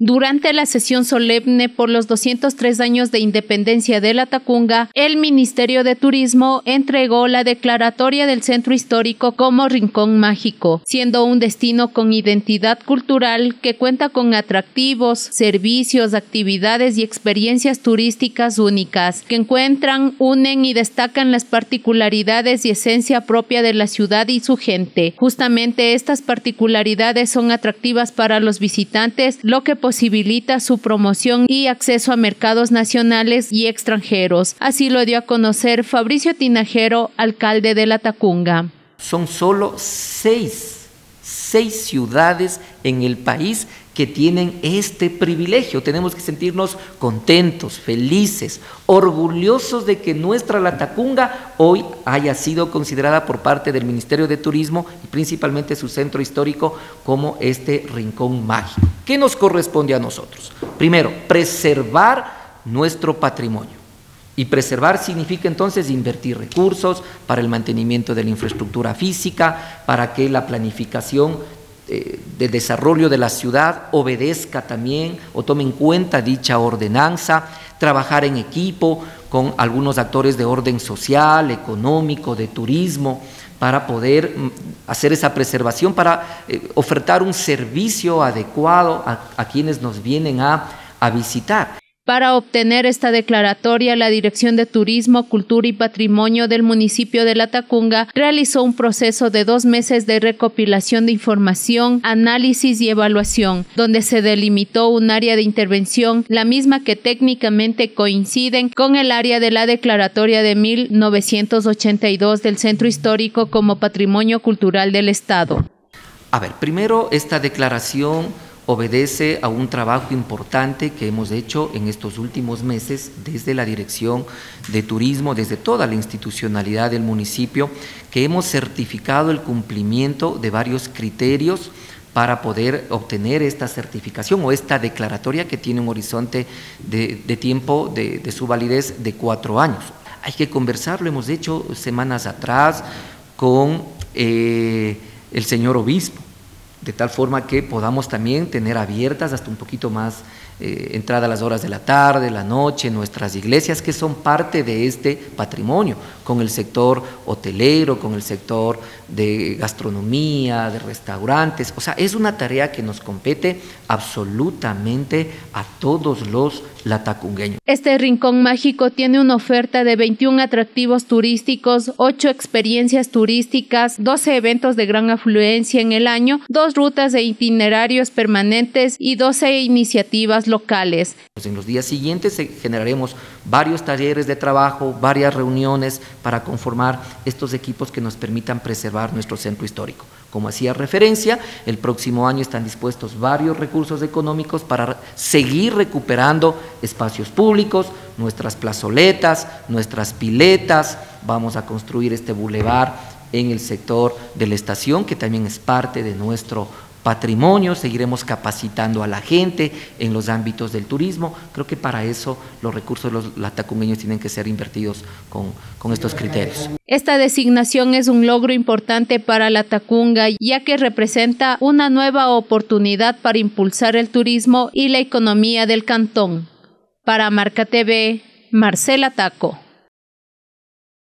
Durante la sesión solemne por los 203 años de independencia de Latacunga, el Ministerio de Turismo entregó la declaratoria del centro histórico como Rincón Mágico, siendo un destino con identidad cultural que cuenta con atractivos, servicios, actividades y experiencias turísticas únicas, que encuentran, unen y destacan las particularidades y esencia propia de la ciudad y su gente. Justamente estas particularidades son atractivas para los visitantes, lo que posibilita su promoción y acceso a mercados nacionales y extranjeros. Así lo dio a conocer Fabricio Tinajero, alcalde de Latacunga. Son solo seis ciudades en el país que tienen este privilegio. Tenemos que sentirnos contentos, felices, orgullosos de que nuestra Latacunga hoy haya sido considerada por parte del Ministerio de Turismo y principalmente su centro histórico como este rincón mágico. ¿Qué nos corresponde a nosotros? Primero, preservar nuestro patrimonio. Y preservar significa entonces invertir recursos para el mantenimiento de la infraestructura física, para que la planificación de desarrollo de la ciudad obedezca también o tome en cuenta dicha ordenanza, trabajar en equipo con algunos actores de orden social, económico, de turismo, para poder hacer esa preservación, para ofertar un servicio adecuado a quienes nos vienen a visitar. Para obtener esta declaratoria, la Dirección de Turismo, Cultura y Patrimonio del municipio de Latacunga realizó un proceso de 2 meses de recopilación de información, análisis y evaluación, donde se delimitó un área de intervención, la misma que técnicamente coinciden con el área de la declaratoria de 1982 del Centro Histórico como Patrimonio Cultural del Estado. A ver, primero esta declaración obedece a un trabajo importante que hemos hecho en estos últimos meses desde la Dirección de Turismo, desde toda la institucionalidad del municipio, que hemos certificado el cumplimiento de varios criterios para poder obtener esta certificación o esta declaratoria que tiene un horizonte de tiempo de su validez de 4 años. Hay que conversar, lo hemos hecho semanas atrás con el señor obispo, de tal forma que podamos también tener abiertas hasta un poquito más entrada a las horas de la tarde, la noche, nuestras iglesias que son parte de este patrimonio, con el sector hotelero, con el sector de gastronomía, de restaurantes. O sea, es una tarea que nos compete absolutamente a todos los latacungueños. Este rincón mágico tiene una oferta de 21 atractivos turísticos, 8 experiencias turísticas, 12 eventos de gran afluencia en el año, 2 rutas de itinerarios permanentes y 12 iniciativas locales. En los días siguientes generaremos varios talleres de trabajo, varias reuniones para conformar estos equipos que nos permitan preservar nuestro centro histórico. Como hacía referencia, el próximo año están dispuestos varios recursos económicos para seguir recuperando espacios públicos, nuestras plazoletas, nuestras piletas. Vamos a construir este bulevar en el sector de la estación, que también es parte de nuestro patrimonio. Seguiremos capacitando a la gente en los ámbitos del turismo. Creo que para eso los recursos de los latacungueños tienen que ser invertidos con estos criterios. Esta designación es un logro importante para Latacunga, ya que representa una nueva oportunidad para impulsar el turismo y la economía del cantón. Para Marca TV, Marcela Taco.